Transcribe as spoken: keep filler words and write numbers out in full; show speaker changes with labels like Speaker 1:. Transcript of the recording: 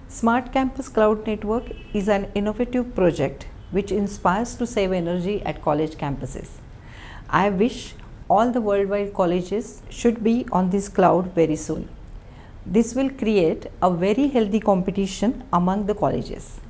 Speaker 1: Smart Campus Cloud Network is an innovative project which inspires to save energy at college campuses. I wish all the worldwide colleges should be on this cloud very soon. This will create a very healthy competition among the colleges.